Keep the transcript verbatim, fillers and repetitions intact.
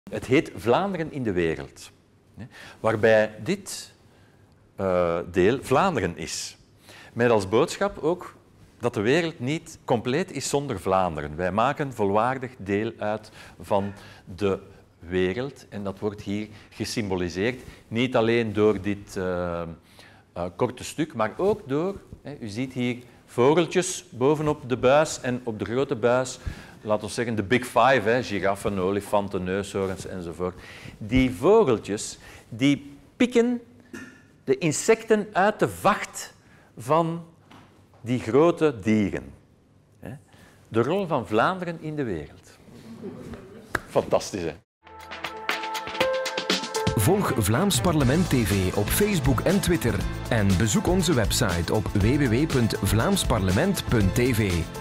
Het heet Vlaanderen in de wereld, waarbij dit uh, deel Vlaanderen is. Met als boodschap ook dat de wereld niet compleet is zonder Vlaanderen. Wij maken volwaardig deel uit van de wereld en dat wordt hier gesymboliseerd, niet alleen door dit uh, uh, korte stuk, maar ook door, hè, u ziet hier vogeltjes bovenop de buis en op de grote buis, laten we zeggen de Big Five, hè, giraffen, olifanten, neushoorns enzovoort. Die vogeltjes die pikken de insecten uit de vacht van die grote dieren. De rol van Vlaanderen in de wereld. Fantastisch, hè? Volg Vlaams Parlement T V op Facebook en Twitter en bezoek onze website op w w w punt vlaams parlement punt t v.